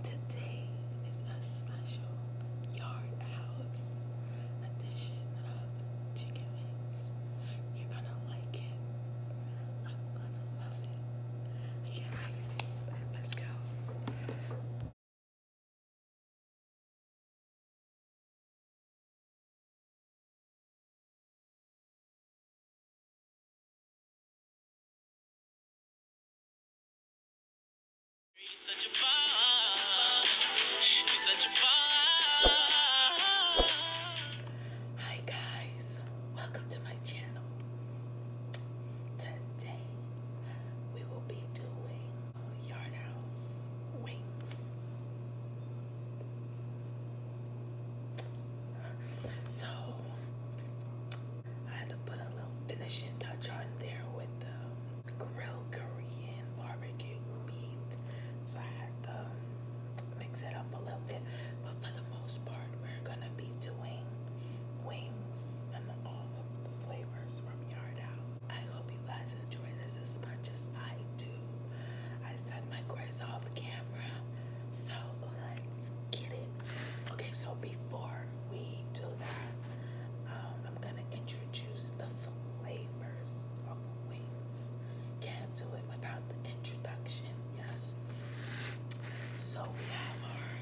Today is a special yard house edition of chicken wings. You're gonna like it. I'm gonna love it. I can't wait. Let's go. You're such a boss. You're such a boss. Hi guys, welcome to my channel. Today we will be doing yard house wings. So I had to put a little finishing touch on there with the grilled Korean barbecue beef. So I had to mix it up a little bit, but for the most part, we're gonna be doing wings and all of the flavors from Yard House. I hope you guys enjoy this as much as I do. I said my grace off camera, so let's get it. Okay, so before we do that, I'm gonna introduce the flavors of wings. Can't do it without the introduction, yes. So we have our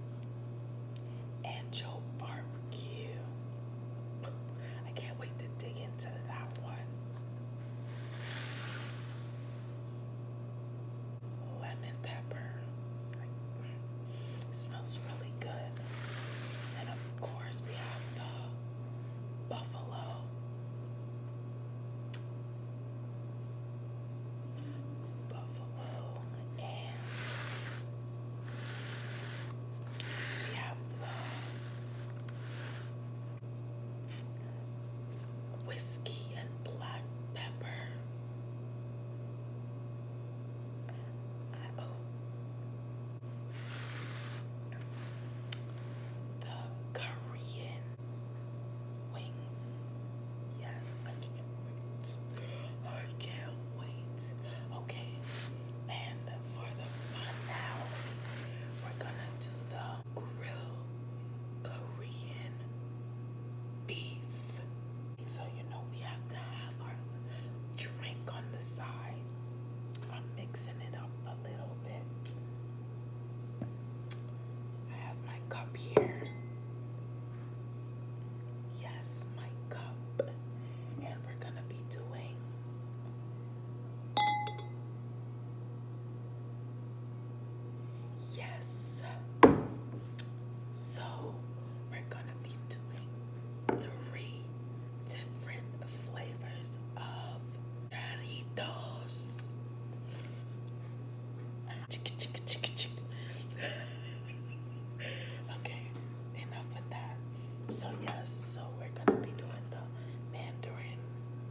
ancho barbecue. I can't wait to dig into that one. Lemon pepper. It smells really good. And of course we have the buffalo. And we have the whiskey and black pepper. The Korean wings. Yes, I can't wait. I can't wait. Okay, and for the finale, we're gonna do the grilled Korean beef. So you know we have to have our drink on the side. I'm mixing it up a little bit. I have my cup here. Yes, my cup. And we're gonna be doing yes. So we're gonna be doing 3 different flavors of Varieties. Okay, enough of that. So yes, so we're gonna be doing the mandarin,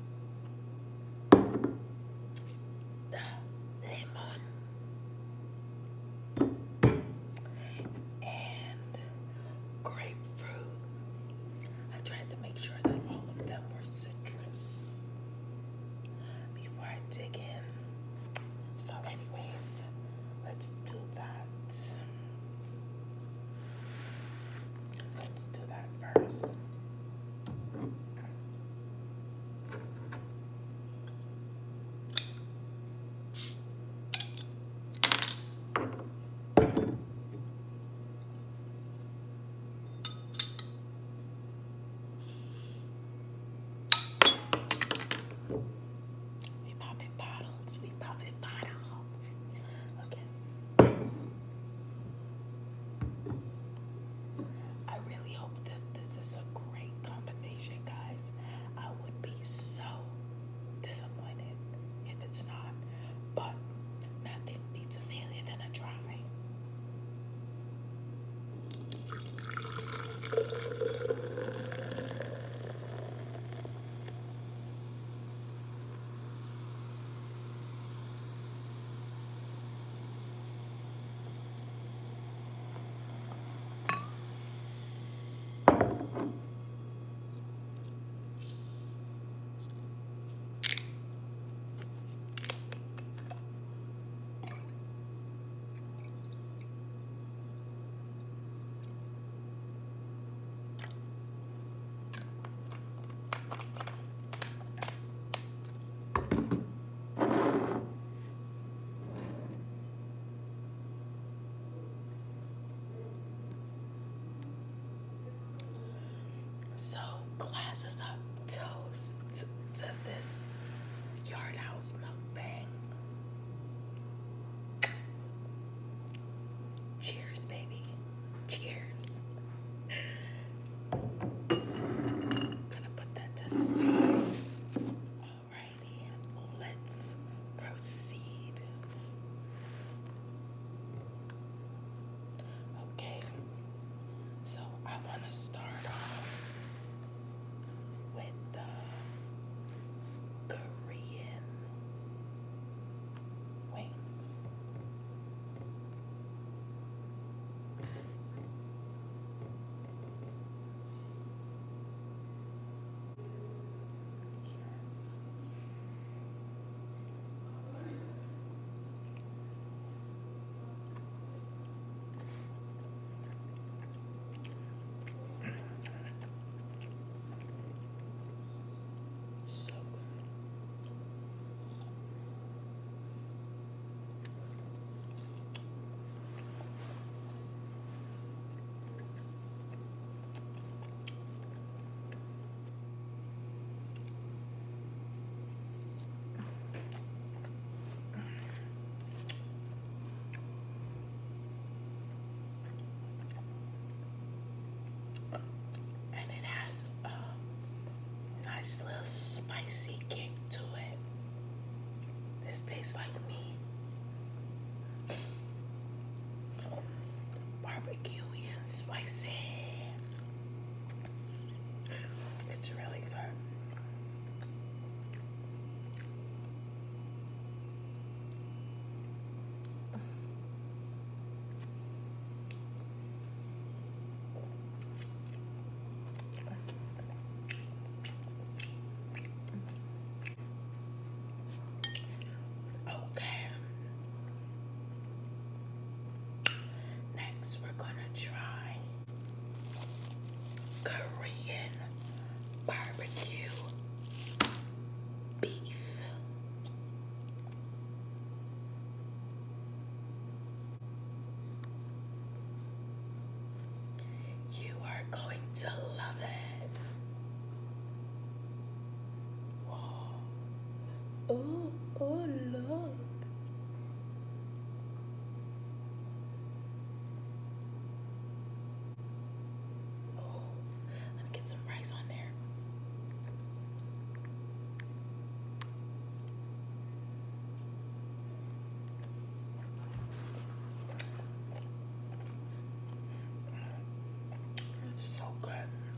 the lemon, and grapefruit. I tried to make sure that all of them were citrus before I dig in. So anyways, let's do that. Let's do that first. We popping bottles. We popping bottles. Okay. I really hope that this is a great combination, guys. I would be so disappointed if it's not, but nothing beats a failure than a try. spicy kick to it. This tastes like me. Barbecuey and spicy. It's really good. Okay. Next, we're gonna try Korean barbecue beef. You are going to love it. Whoa. Oh, oh, look. Oh, let me get some rice on there. It's so good.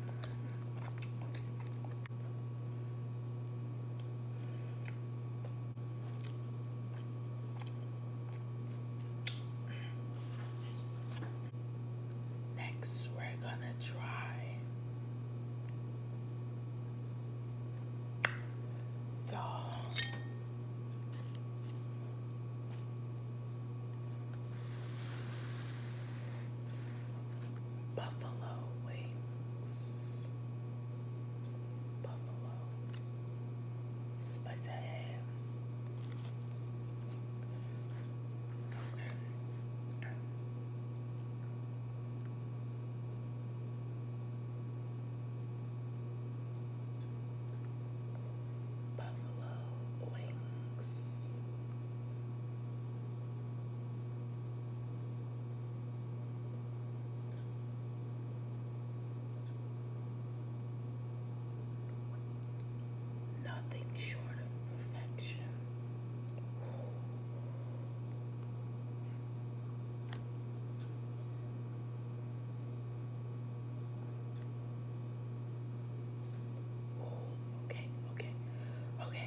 Next, we're gonna try the buffalo wings. Buffalo spicy. Okay. Buffalo wings. Nothing short of perfection. Okay, okay, okay.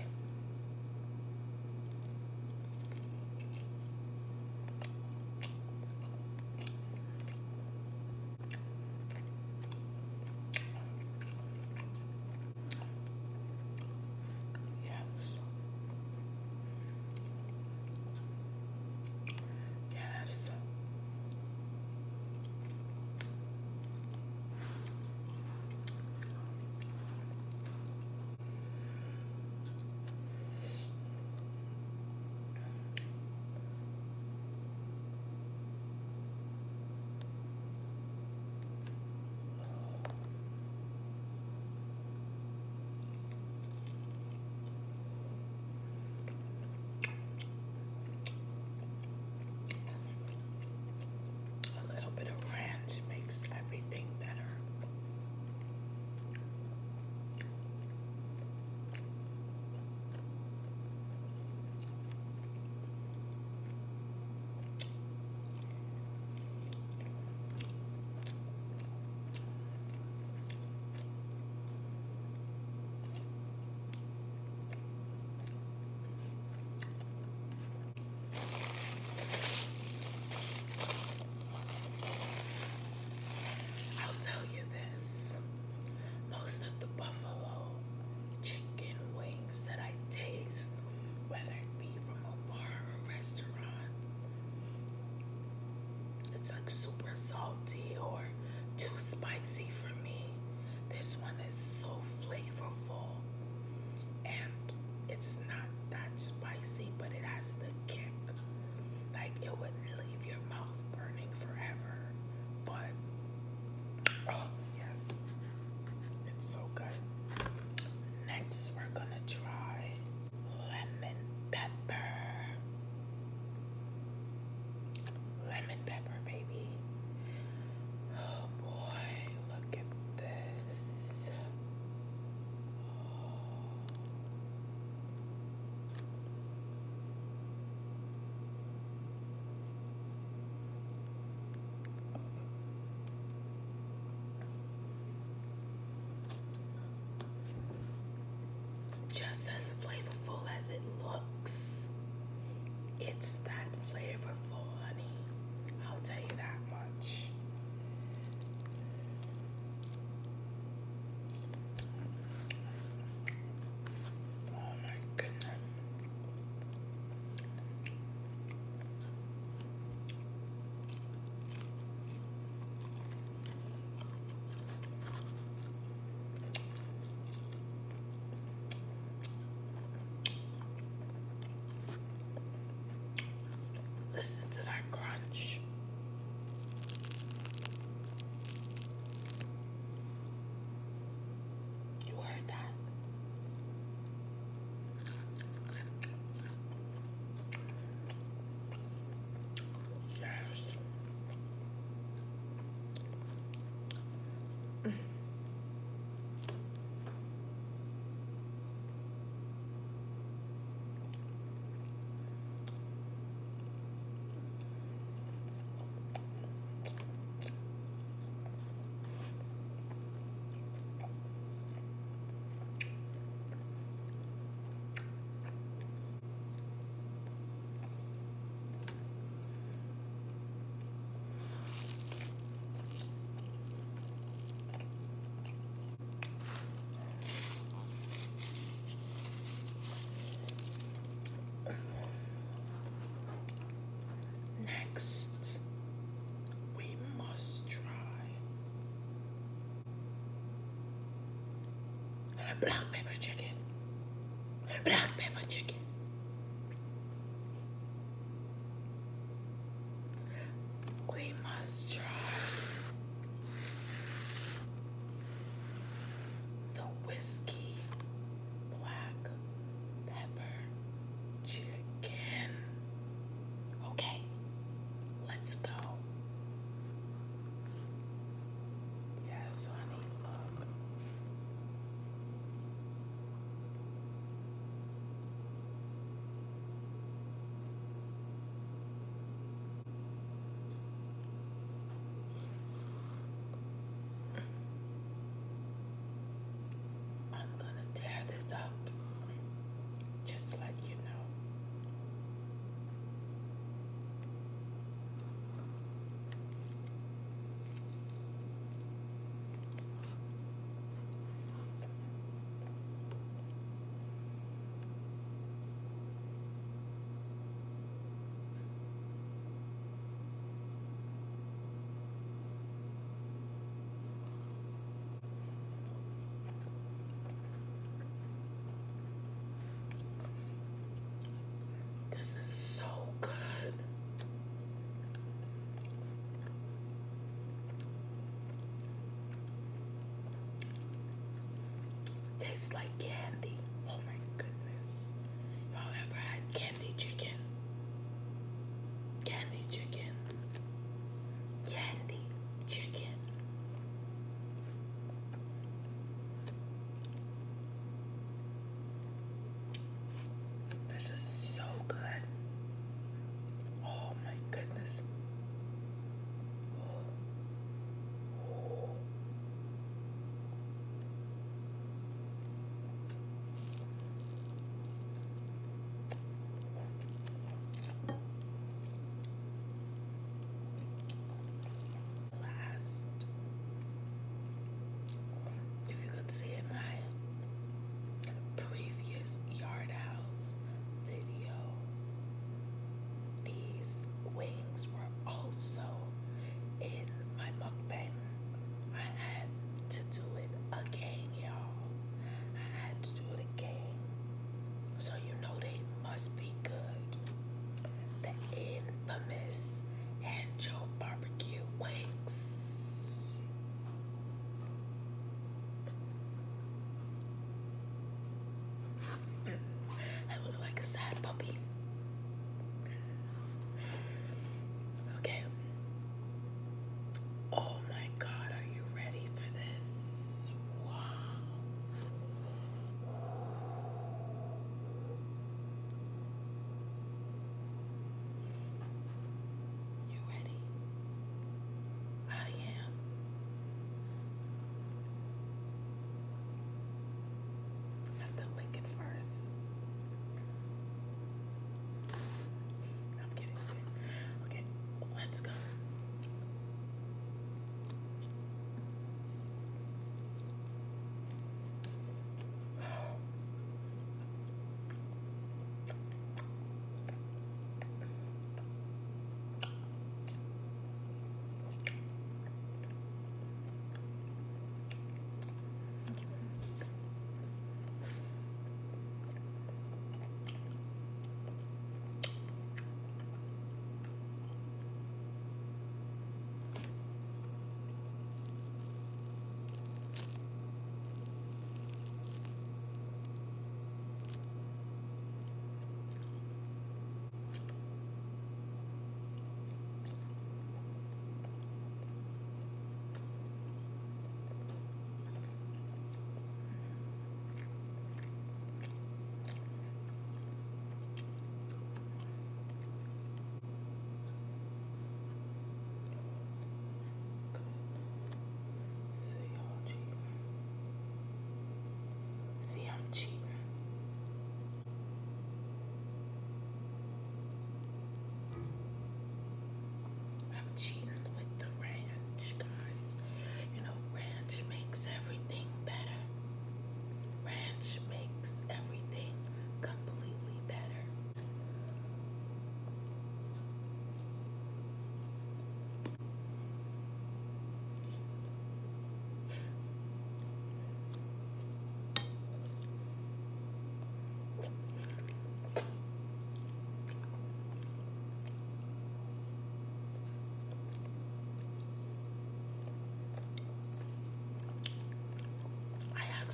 Yes. Yes. A little bit of ranch makes everything better. I'll tell you this. Most of the buffalo chicken wings that I taste, whether it be from a bar or restaurant, it's like super salty or too spicy for me. This one is so flavorful and it's not that spicy, but it has the kick. Like it wouldn't leave your mouth burning forever, but oh yes, it's so good. Next, we're gonna try lemon pepper. Lemon pepper, baby. Oh boy, look at this. just as flavorful as it looks. It's that flavorful, honey. I'll tell you that much. Oh my goodness. Listen to that crunch. You heard that? Yes. Next, we must try black pepper chicken. Black pepper chicken. We must try the whiskey black pepper chicken. Okay, let's go. Yes, honey, look. I'm gonna tear this up, just to let you know. This is so good. Tastes like candy. Oh my goodness. Y'all ever had candy chicken? Candy chicken. Candy chicken. This is so good. Oh my goodness. Last, if you could see in my previous yard house video, these wings were also in my mukbang. I had to do it again, y'all. I had to do it again. So you know they must be good. The infamous Angel barbecue wings. I look like a sad puppy. Okay. Oh my God, are you ready for this? Wow. You ready?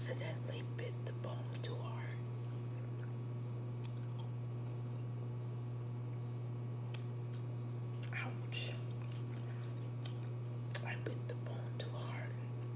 accidentally bit the bone too hard. Ouch. I bit the bone too hard.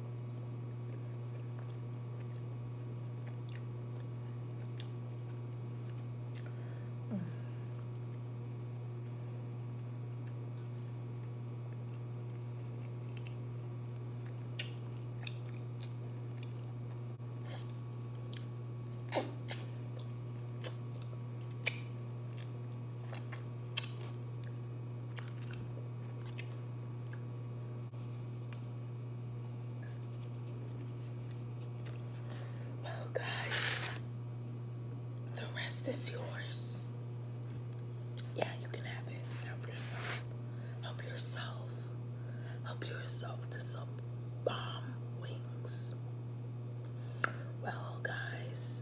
Well, guys, the rest is yours. Yeah, you can have it. Help yourself. Help yourself. Help yourself to some bomb wings. Well, guys,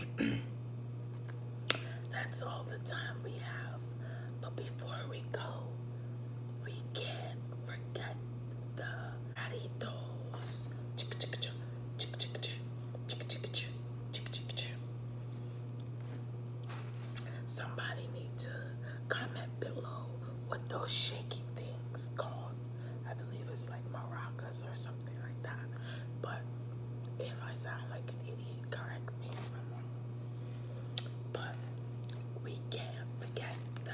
that's all the time we have. But before we go, we can't forget the Varieties. Somebody need to comment below what those shaky things called. I believe it's like maracas or something like that. But if I sound like an idiot, correct me if I'm wrong. But we can't forget the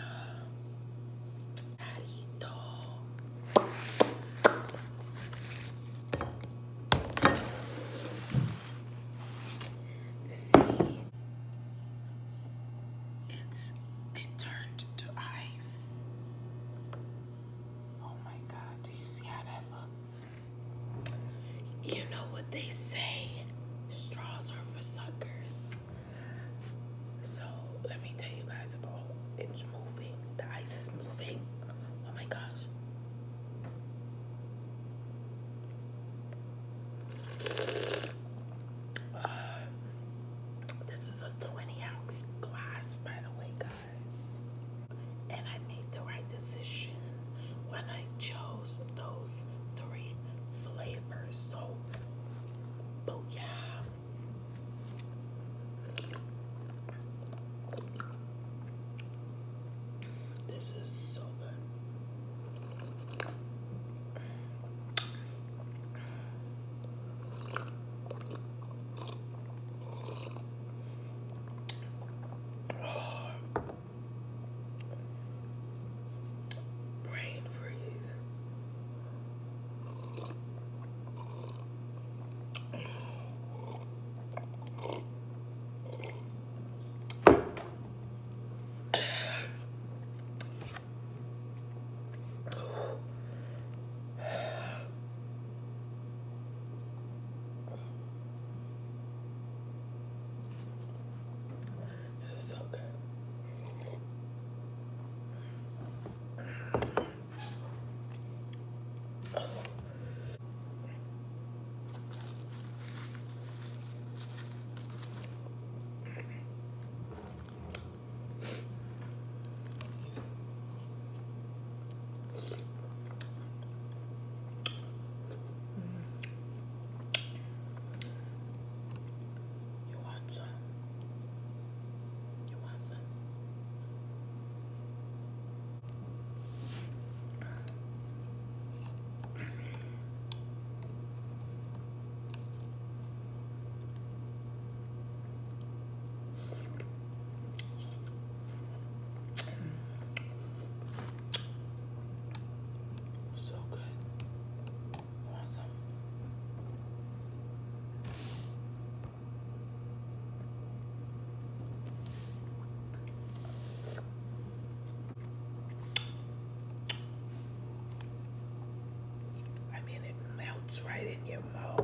See, it turned to ice. Oh my God, do you see how that look? You know what they say, straws are for suckers. So let me tell you guys about it's moving. The ice is moving. Oh my gosh. This is a 20-ounce glass, by the way, guys. And I made the right decision when I chose those 3 flavors. So, booyah. This is so good. Brain freeze. It's so good. You want some? You want some? So good. You want some? I mean, it melts right in your mouth.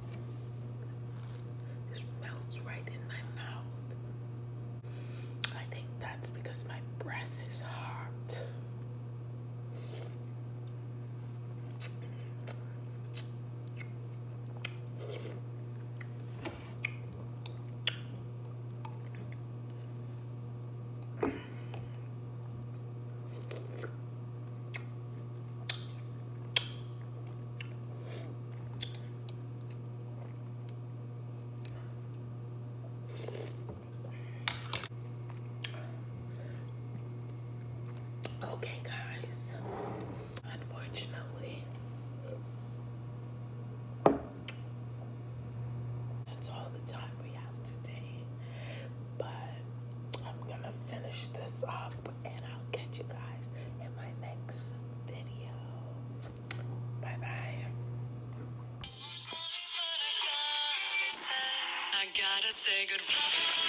It melts right in my mouth. I think that's because my breath is hot. Okay, guys. Unfortunately, that's all the time we have today. But I'm gonna finish this up and I'll catch you guys in my next video. Bye bye. I gotta say goodbye.